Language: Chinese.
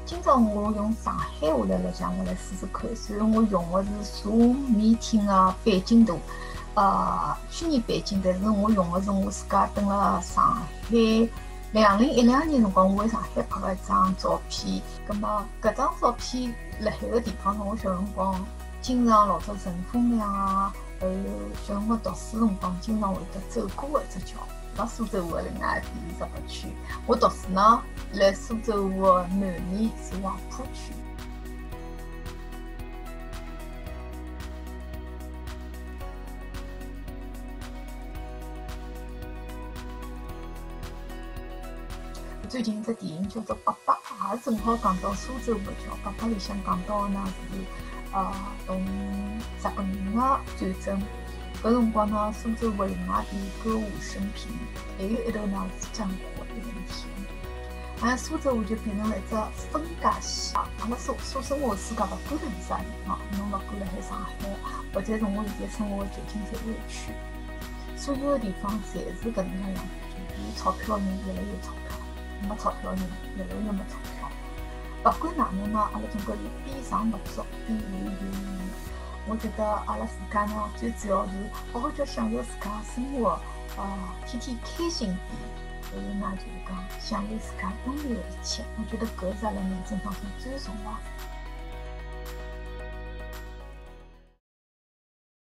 今朝我用上海话来讲，我来试试看。虽然我用的是 Zoom Meeting 的背景图，虚拟背景，但是我用的是我自家蹲辣上海2012年辰光，我在上海拍的一张照片。葛末搿张照片辣海个地方呢，我小辰光经常老早乘风凉啊，还有小辰光读书辰光经常会得走过的一只桥。辣苏州河另外一边是石北区，我读书呢，辣苏州河南面是黄浦区。最近一只电影叫做《爸爸》，也正好讲到苏州河桥。《爸爸》里向讲到呢是同日本人的战争。搿辰光呢，苏州河另外一边歌舞升平，还有一头呢是战火连天。苏州河就变成了一只分界线。阿拉所生活的世界勿管辣是啥地方，侬勿管辣海上海，或者是我现在生活的旧金山湾区，所有的地方侪是搿能介样子，就有钞票的人越来越钞票，没钞票的人越来越没钞票。勿管哪能呢，阿拉总归是边上勿足，边有有余。我觉得阿拉自家呢，最主要是好好叫享受自家生活，天天开心点。还有呢，就是讲享受自家拥有的一切。我觉得搿是阿拉人生当中最重要的。